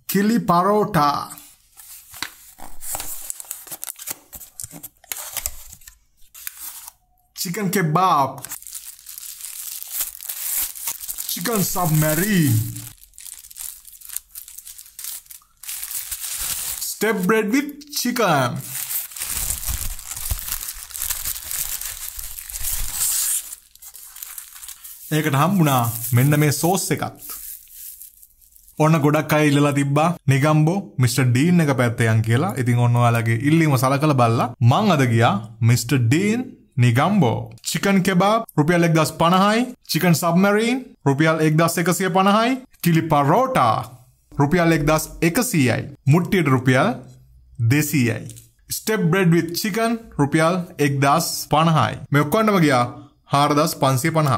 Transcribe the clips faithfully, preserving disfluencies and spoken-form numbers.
kili parotta, chicken kebab, chicken submarine, step bread with chicken, ඒකට හම්බුණා මෙන්න මේ සෝස් එකත්. ඔන්න ගොඩක් අය ඉල්ලලා තිබ්බා negombo මිස්ටර් ඩීන් එක පැත්තේ යන් කියලා. ඉතින් ඔන්න ඔයාලගේ ඉල්ලීම සලකලා බලලා මං අද ගියා mister Dean negombo. chicken kebab රුපියල් එක්දාස් පනහයි, chicken submarine රුපියල් එක්දාස් එකසිය පනහයි, kili parotta රුපියල් එක්දාස් එකසීයයි, මුට්ටියට රුපියල් දෙසීයයි. step bread with chicken රුපියල් එක්දාස් පනහයි. මේ ඔක්කොම ගියා හාරදාස් පන්සිය පනහ.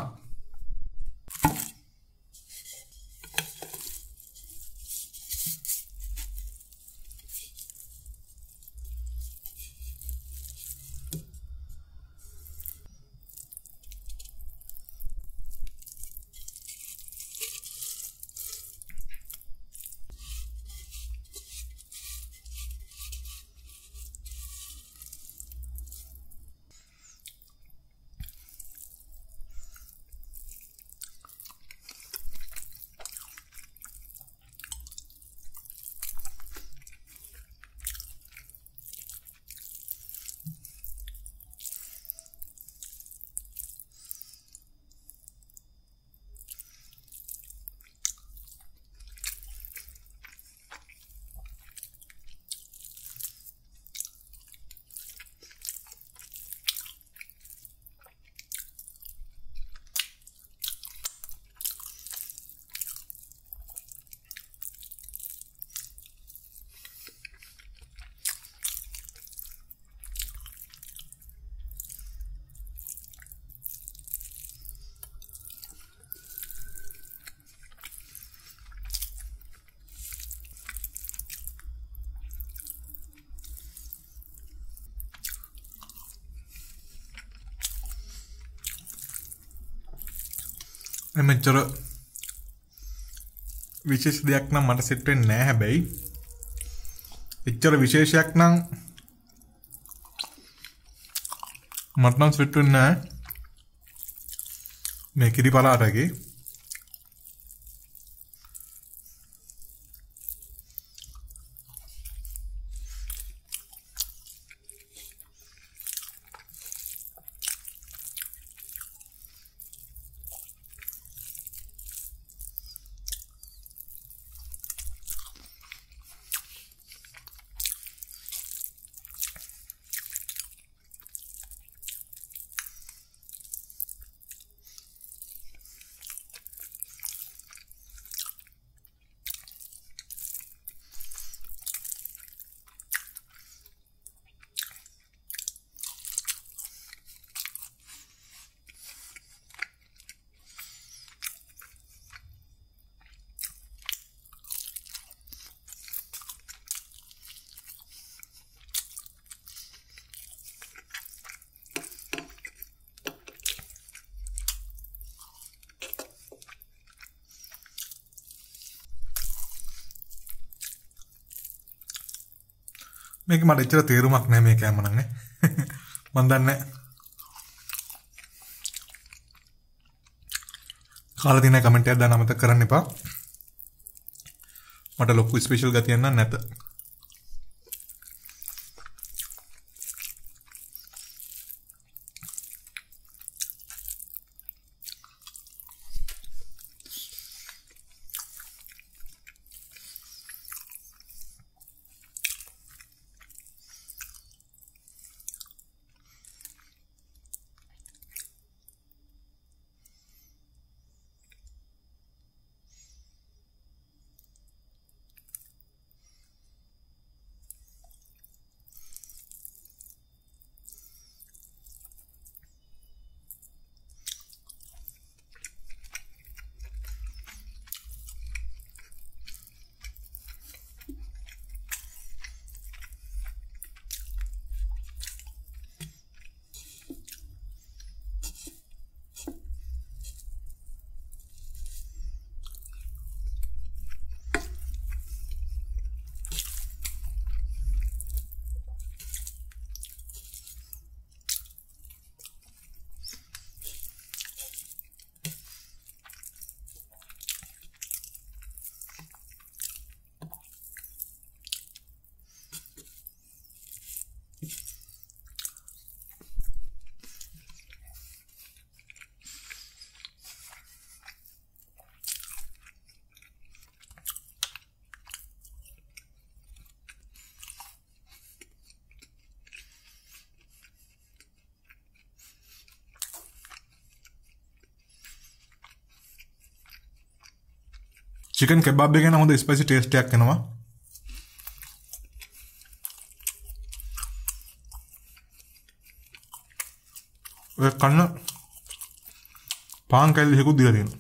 මෙච්චර විශේෂ දෙයක් නම් මට සෙට් වෙන්නේ නැහැ. හැබැයි එච්චර විශේෂයක් නම් මට නම් සෙට් වෙන්නේ නැහැ මේ කිරි පරාටගේ. මේක මට එච්චර තේරුමක් නැහැ මේ කෑම නම් නේ. මන් දන්නේ කාලා දින කමෙන්ට් එකක් දාන්න අමතක කරන්න එපා. මට ලොකු ස්පෙෂල් ගතියක් නම් නැත. chicken kebab එකේ නම් හොඳ spicy taste එකක් එනවා. ඔය කන්න පාන් කැල්ල එකකුත් දීලා තියෙනවා.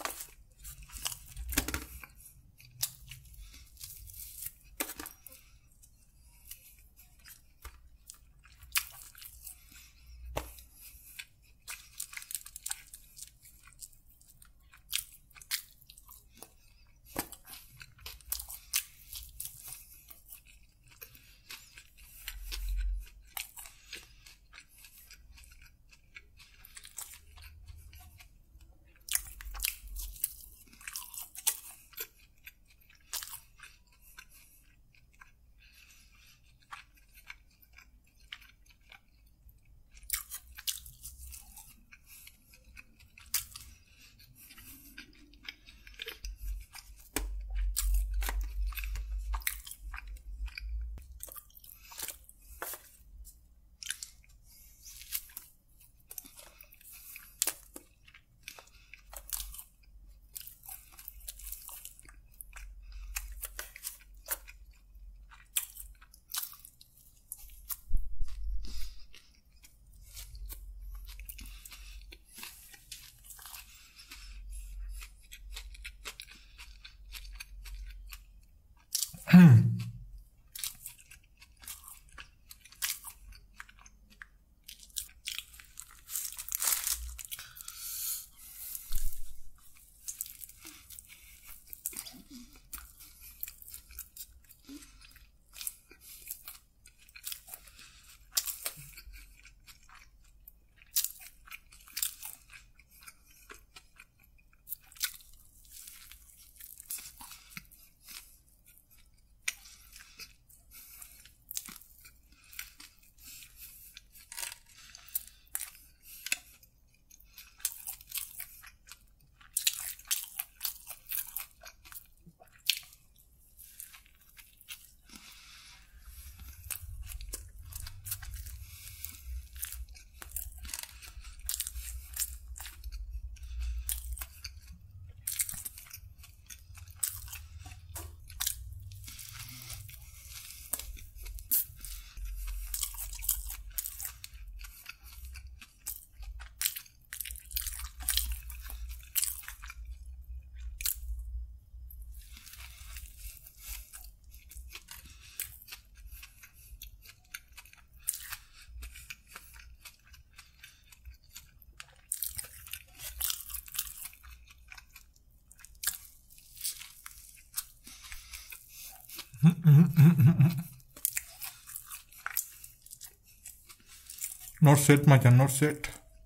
Not set මචන් not set.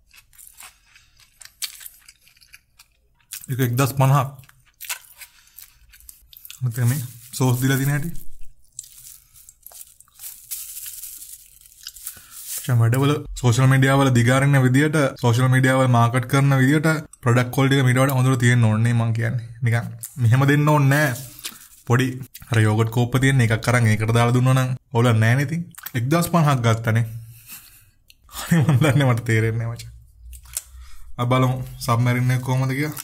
එක එක්දස් පනහක්. මතක මේ සෝස් දීලා තියෙන හැටි. මචන් වැඩවල සෝෂල් මීඩියා වල දිගාරින්න විදියට සෝෂල් මීඩියා වල මාකට් කරන විදියට ප්‍රොඩක්ට් ක්වොලිටි එක මීට වඩා හොඳට තියෙන්න ඕනේ මං කියන්නේ. නිකන් මෙහෙම දෙන්න ඕනේ නෑ. පොඩි අර යෝගට් කෝප්ප තියෙන එකක් අරන් ඒකට දාලා දුන්නා නම් ඕලක් නෑ නේ ඉතින්. එක්දස් පනහක් ගත්තනේ. අනේ මන් දන්නේ මට තේරෙන්නේ නැහැ මචං. අපි බලමු සබ්මරින් එක කොහමද කියලා.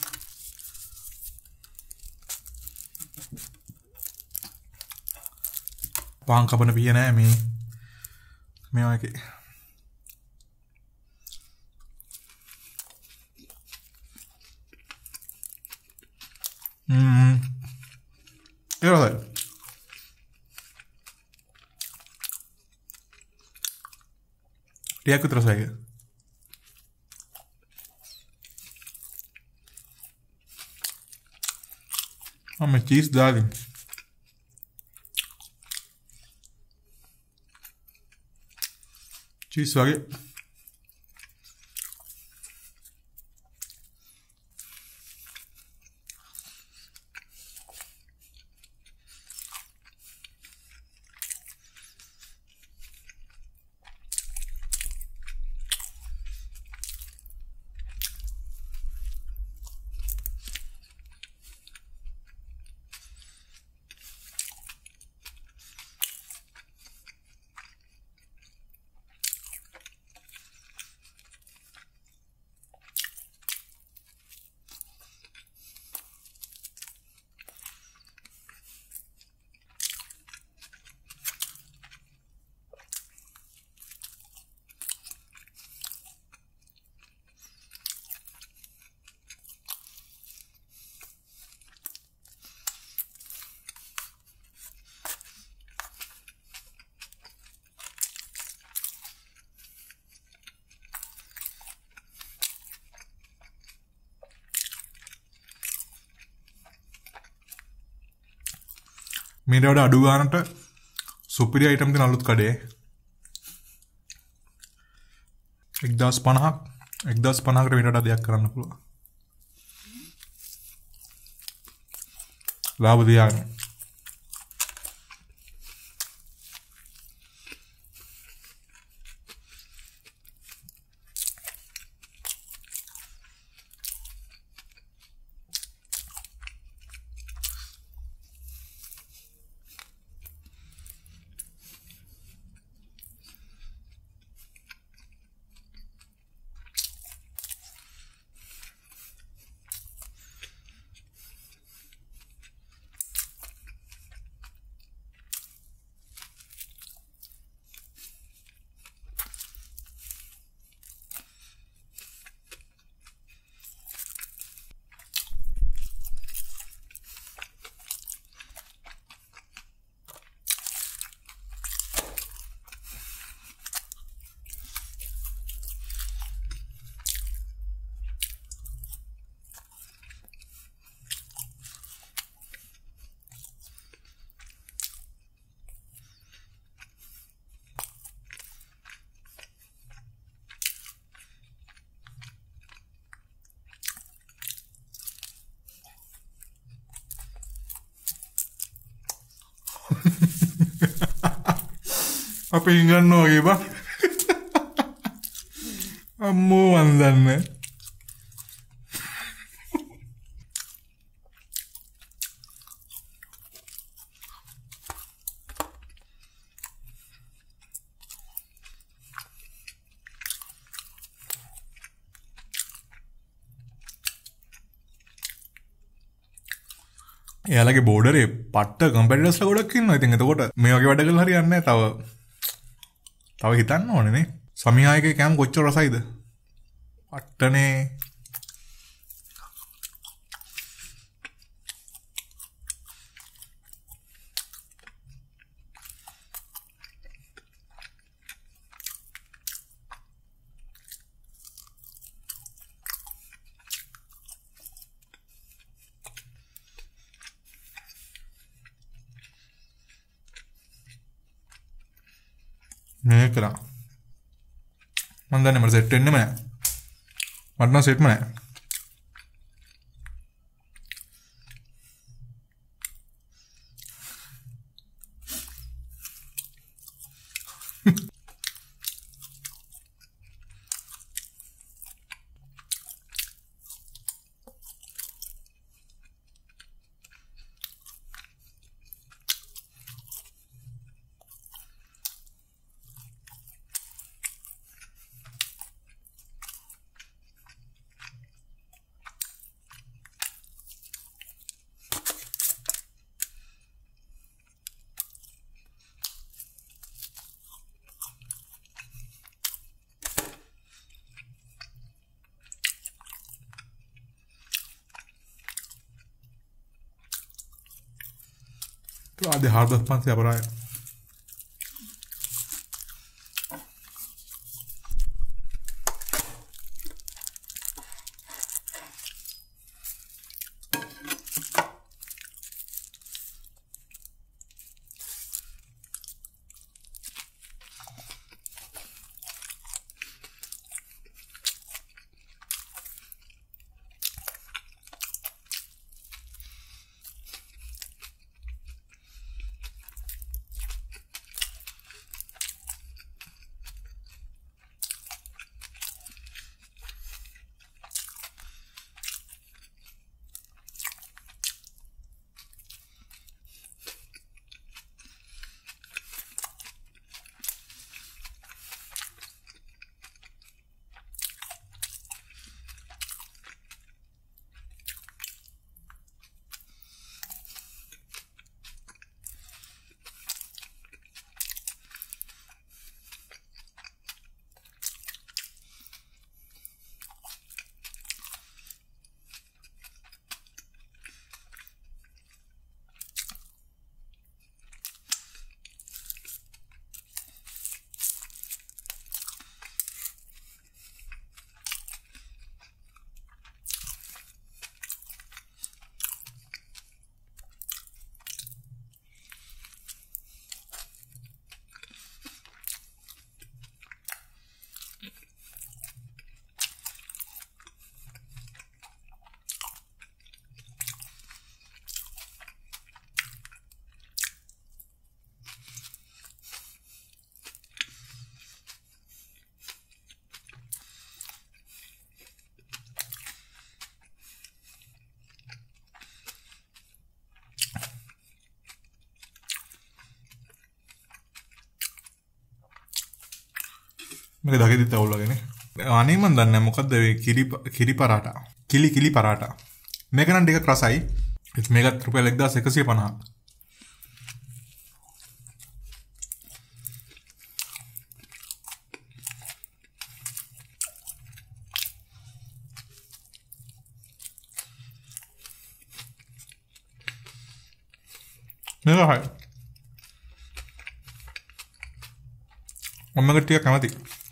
පාන් කපන පිය නෑ මේ මේවා එකේ. හ්ම්. ඒවලයි. ටිකක් විතර සයිය. මම චීස් දාගෙන. චීස් වගේ. මීට වඩා අඩු ගානට සුපිරි අයිටම් තියෙන අලුත් කඩේ එක්දාස් පනහක් එක්දාස් පනහකට මීට වඩා දෙයක් කරන්න පුළුවන්. ලාභ තියාගන්න. අපි ඉංගන්නවා වගේ බා අම්මෝ වන්දන්නේ එයාලගේ බෝඩරේ පට්ට කම්පැටිටර්ස්ලා ගොඩක් ඉන්නවා. ඉතින් එතකොට මේ වගේ වැඩ කරලා හරියන්නේ නැහැ. තව තව හිතන්න ඕනේ නේ. සමිහායකේ කෑම කොච්චර රසයිද? පට්ටනේ. මේක කරා මම දන්නේ මට සෙට් වෙන්නෙම නැහැ. මට නම් සෙට්ම නැහැ. आधे हार दस पाँच से अपराय මේක දකිද්දිත් අවුල් වගේනේ. අනේ මන් දන්නේ නැහැ මොකද්ද මේ කිරි කිරි පරාටා. කිලි කිලි පරාටා. මේක නම් ටිකක් රසයි. මේකත් රුපියල් එක්දාස් එකසිය පනහක්. මේක හරි. මම ටික කැමති.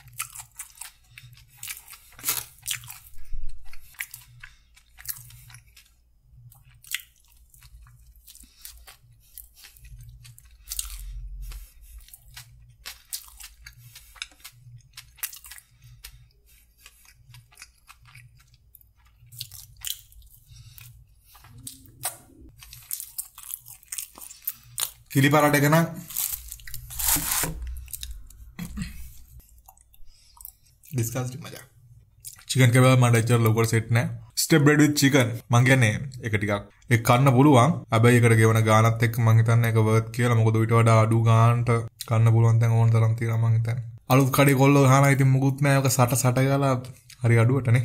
කිලි පරාට එක නම් ඩිස්කස්ටිං මචං. චිකන් කෙබාබ් මට ඇත්තට ලොකෝට සෙට් නෑ. ස්ටෙප් බ්‍රෙඩ් විත් චිකන් මං කියන්නේ ඒක ටිකක් ඒක කන්න පුළුවන්. හැබැයි ඒකට ගෙවන ගානත් එක්ක මං හිතන්නේ ඒක වර්ත් කියලා. මොකද ඊට වඩා අඩු ගානට කන්න පුළුවන් තැන් ඕන තරම් තියෙනවා මං හිතන්නේ. අලුත් කඩේ කොල්ලෝ ගහනවා ඉතින් මුකුත් නෑ. ඒක සට සට ගාලා හරි අඩුවටනේ.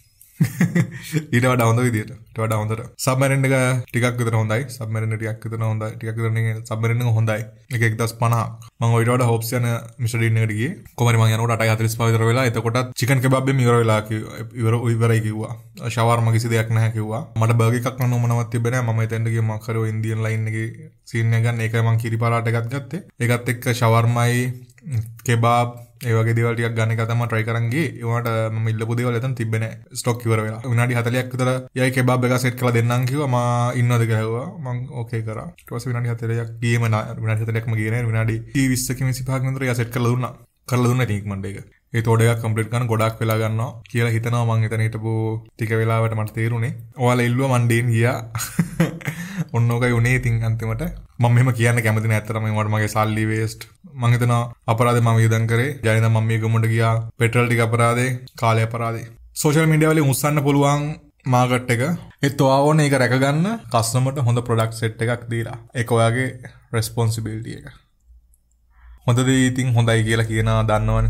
ඊට වඩා හොඳ විදියට. ඊට වඩා හොඳට. සබ්මරින් එක ටිකක් විතර හොඳයි. සබ්මරින් ටිකක් විතර හොඳයි. ටිකක් විතර නේ සබ්මරින් එක හොඳයි. ඒක එක්දාස් පනහක්. මම ඊට වඩා හොප්ස් යන මිස්ටර් ඩීන් එකට ගියේ. කොහමද මම යනකොට අටයි හතළිස් පහ විතර වෙලා. එතකොටත් චිකන් කෙබාබ් එකම ඉවර වෙලා ඉවර ඉවරයි කිව්වා. ෂවර්මා කිසි දෙයක් නැහැ කිව්වා. මට බර්ගර් එකක් නම් මොනවත් තිබ්බේ නැහැ. මම එතෙන්ට ගියේ මම කරෝ ඉන්දියන් ලයින් එකේ සීන් එක ගන්න. ඒකයි මම කිරි පරාට එකක් ගත්තේ. ඒකත් එක්ක ෂවර්මයි කෙබාබ් ඒ වගේ දේවල් ටිකක් ගන්න එක තමයි try කරන් ගියේ. ඒවට මම ඉල්ලපු දේවල් එතන තිබ්බේ නැහැ. ස්ටොක් ඉවර වෙලා. විනාඩි හතළියක් විතර යයි කෙබාබ් එක සෙට් කරලා දෙන්නම් කිව්වා. මම ඉන්නවද කියලා ඇහුවා. මම ඕකේ කරා. ඊට පස්සේ විනාඩි හතළියක් ගියේම විනාඩි හතළියක්ම ගියේ නෑ. විනාඩි විස්සකින් විසිපහක් විතර යා සෙට් කරලා දුන්නා. කරලා දුන්නා ඉතින් ඉක්මනට ඒක. ඒ තෝඩ එකක් කම්ප්ලීට් කරන්න ගොඩක් වෙලා ගන්නවා කියලා හිතනවා. මම එතන හිටපු ටික වෙලාවට මට තේරුනේ. ඔයාලා ඉල්ලුවා මන් ඩේන් ගියා. ඔන්න ඕකයි උනේ ඉතින් අන්තිමට. මම මෙහෙම කියන්න කැමති නෑ ඇත්තටම. මට මගේ සල්ලි වේස්ට්. මම හිතනවා අපරාධේ මම වියදම් කරේ. ජයනද මම මේ ගොමුඩ ගියා. පෙට්‍රල් ටික අපරාධේ, කාලය අපරාධේ. සෝෂල් මීඩියා වලින් උස්සන්න පුළුවන් මාකට් එක. ඒත් ඔයා ඕනේ ඒක රැක ගන්න කස්ටමර්ට හොඳ ප්‍රොඩක්ට් සෙට් එකක් දීලා. ඒක ඔයාගේ රෙස්පොන්සිබිලිටි එක. හොඳ දේ ඉතින් හොඳයි කියලා කියනවා දන්නවනේ.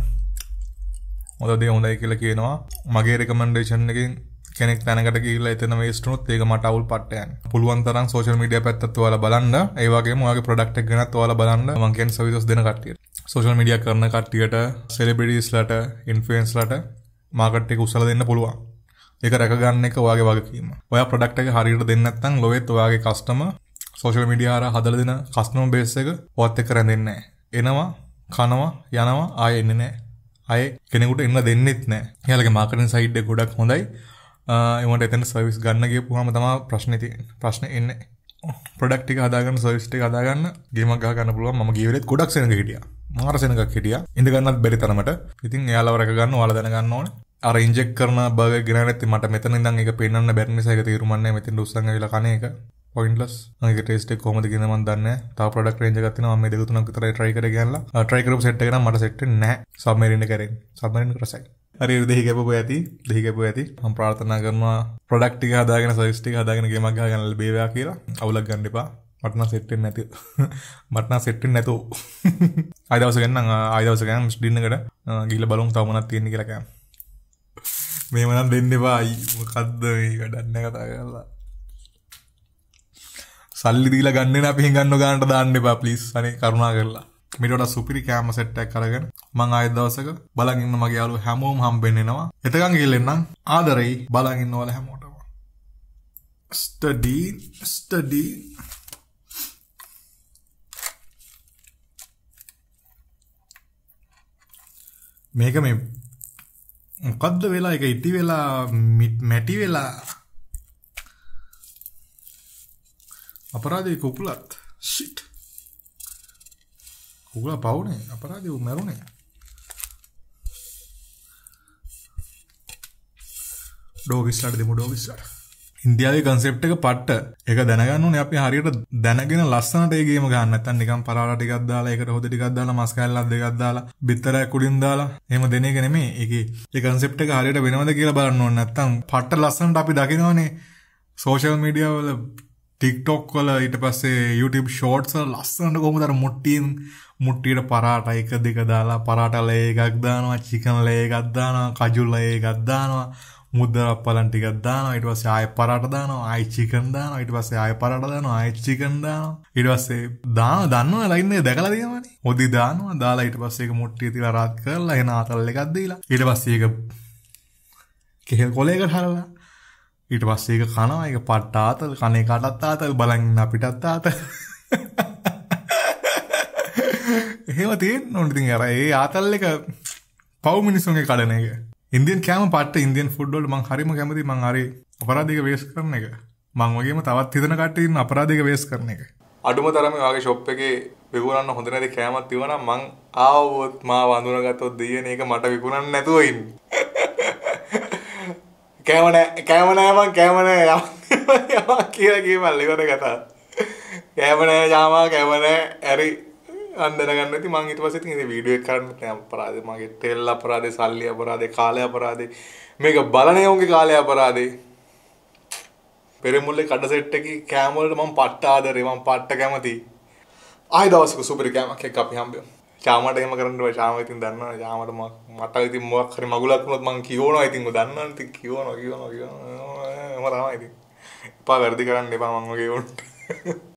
හොඳ දේ හොඳයි කියලා කියනවා. මගේ රෙකමෙන්ඩේෂන් එකෙන් කෙනෙක් තැනකට ගිහිල්ලා එතන වේස්ට් වුණොත් ඒක මට අවුල් පට්ට යන්නේ. පුළුවන් තරම් සෝෂල් මීඩියා පැත්තත් ඔයාලා බලන්න. ඒ වගේම ඔයාගේ ප්‍රොඩක්ට් එක ගැනත් ඔයාලා බලන්න. මම කියන්නේ සර්විසස් දෙන කට්ටියට. සෝෂල් මීඩියා කරන කට්ටියට, සෙලිබ්‍රිටිස්ලාට, ඉන්ෆ්ලුවෙන්ස්ලාට මාකට් එක උස්සලා දෙන්න පුළුවන්. ඒක රැක ගන්න එක ඔයාගේ වගකීම. ඔයා ප්‍රොඩක්ට් එක හරියට දෙන්නේ නැත්නම් ලොවෙත් ඔයාගේ කස්ටමර් සෝෂල් මීඩියා හරහා හදලා දෙන කස්ටමර් බේස් එක ඔයත් එක්ක රැඳෙන්නේ නැහැ. එනවා, කනවා, යනවා, ආයෙ එන්නේ නැහැ. ආයෙ කෙනෙකුට එන්න දෙන්නෙත් නැහැ. එයාලගේ මාකටිං සයිඩ් එක ගොඩක් හොඳයි. ඒකට එතන සර්විස් ගන්න ගියපුවාම තමයි ප්‍රශ්නේ තියෙන්නේ. ප්‍රශ්නේ එන්නේ. ප්‍රොඩක්ට් එක හදාගන්න, සර්විස් ටික හදාගන්න, ගේමක් ගහ ගන්න පුළුවන්. මම ගිය වෙලෙත් ගොඩක් සෙනඟ හිටියා. මාර සෙනඟක් හිටියා. ඉඳ ගන්නත් බැරි තරමට. ඉතින් එයාලව රැක ගන්න ඔයාලා දැනගන්න ඕනේ. අර ඉන්ජෙක්ට් කරන බර්ගර් ගෙනා නැත්නම් මට මෙතන ඉඳන් ඒක පෙන්වන්න බැරි නිසා ඒක තීරුමක් නැහැ. මෙතෙන් උස්සන් ඇවිල්ලා කන එක පොයින්ට්ලස්. මම ඒක ටෙස්ට් එක කොහොමද කියන මම දන්නේ නැහැ. තව ප්‍රොඩක්ට් රේන්ජ් එකක් තියෙනවා. මම මේ දෙක තුනක් විතරයි try කරේ ගියන්ලා. try කරපු සෙට් එක නම් මට සෙට් වෙන්නේ නැහැ. සබ්මරීන් එක කරේ. සබ්මරීන් එක රසයි. හරි දෙහි කැපුව ඇති. දෙහි කැපුව ඇති. මම ප්‍රාර්ථනා කරනවා ප්‍රොඩක්ට් ටික හදාගෙන සර්විස් ටික හදාගෙන ගේමක් ගහගෙන ලැබේවා කියලා. අවුලක් ගන්න එපා. මට නම් සෙට් වෙන්නේ නැති. මට නම් සෙට් වෙන්නේ නැතෝ. ආයි දවස් ගන්න නම් ආයි දවස් ගන්න ඩින්න එකට ගිහිල්ලා බලමු තව මොනවද තියෙන්නේ කියලා කියන්න. මේව නම් දෙන්න එපා. අයි මොකද්ද මේ වැඩක් නැහැ කතා කරලා. සල්ලි දීලා ගන්න නේ අපි හිඟන්නෝ ගන්නට දාන්න එපා ප්ලීස්. අනේ කරුණා කරලා. මීට වඩා සුපිරි කැම සෙට් එකක් අරගෙන මම ආයෙත් දවසක බලන් ඉන්න මගේ යාළුවෝ හැමෝම හම්බෙන්න එනවා. එතකන් ගිහින් ආදරෙයි බලන් ඉන්න ඔයාලා හැමෝටම. ස්ටඩි ස්ටඩි මේක මේ මොකද්ද වෙලා ඒක ඉටි වෙලා මැටි වෙලා අපරාධේ කුකුලත් shit කුකුලා පවුනේ අපරාධේ උ මරුනේ ඩෝගිස්ලාට දෙමු ඩෝගිස්ලාට ඉන්දියාවේ concept එක පට්ට ඒක දැනගන්න ඕනේ අපි හරියට දැනගෙන ලස්සනට ඒ ගේම ගන්න නැත්නම් නිකන් පරාලා ටිකක් දාලා ඒකට හොද ටිකක් දාලා මස් කෑල්ලක් දෙකක් දාලා බිත්තරයක් උඩින් දාලා එහෙම දෙන එක නෙමෙයි ඒකේ ඒ concept එක හරියට වෙනවද කියලා බලන්න ඕනේ නැත්නම් පට්ට ලස්සනට අපි දකිනවනේ social media වල TikTok වල ඊට පස්සේ YouTube shorts වල ලස්සනට කොහොමද අර මුට්ටියෙන් මුට්ටියට පරාටා එක දෙක දාලා පරාටා ලේ එකක් දානවා චිකන් ලේ එකක් දානවා කජු ලේ එකක් දානවා මුද්දරප්පලන් ටිකක් දානවා ඊට පස්සේ ආයෙ පරාටා දානවා ආයෙ චිකන් දානවා ඊට පස්සේ ආයෙ පරාටා දානවා ආයෙ චිකන් දානවා ඊට පස්සේ දාන දන්නවා ලයින් එක දැකලා තියෙනවනේ හොදි දානවා දාලා ඊට පස්සේ ඒක මුට්ටිය තියලා රාත් කරලා එන ආතල් එකක් දීලා ඊට පස්සේ ඒක කෙහෙල් කොලයකට හරලා ඊට පස්සේ ඒක කනවා ඒක පට්ට ආතල් කන එකටත් ආතල් බලන් අපිටත් ආතල් එහෙම තියෙන්න ඕනේ ඉතින් අර ඒ ආතල් එක පව් මිනිස්සුන්ගේ කඩන එක ඉන්දියන් කෑම පට්ට ඉන්දියන් ෆුඩ් වලට මං හරිම කැමතියි මං හරි අපරාධික වේස්ට් කරන එක මං වගේම තවත් හිතන කට්ටිය ඉන්න අපරාධික වේස්ට් කරන එක අඩුම තරමේ වාගේ ෂොප් එකේ විකුණන්න හොඳ නැති කෑමක් තියවනම් මං ආවොත් මාව අඳුනගත්තොත් දෙයන එක මට විකුණන්න නැතුව ඉන්න කෑම නෑ කෑම නෑ මං කෑම නෑ යමා කියලා කියමල් ඉවර කතා කෑම නෑ ජාමා කෑම නෑ ඇරි අන්දර ගන්න නැති මං ඊට පස්සේ ඉතින් මේ වීඩියෝ එක කරන්න නෑ අපරාධේ මගේ තෙල් අපරාධේ සල්ලි අපරාධේ කාලය අපරාධේ මේක බලන්නේ උන්ගේ කාලය අපරාධේ පෙරමුල්ලේ කඩ සෙට් එකේ කෑම වලට මං පට්ට ආදරේ මං පට්ට කැමතියි ආයි දවසක සුපිරි කෑමක් එක්ක අපි හම්බෙමු චාමට එහෙම කරන්න බෑ චාම ඉතින් දන්නවනේ චාමට මට ඉතින් මොකක් හරි මගුලක් වුණොත් මං කියවනවා ඉතින් ඔය දන්නවනේ ඉතින් කියවනවා කියවනවා කියවනවා එහෙම තමයි ඉතින් එපා වැඩි කරන්න එපා මං වගේ උන්ට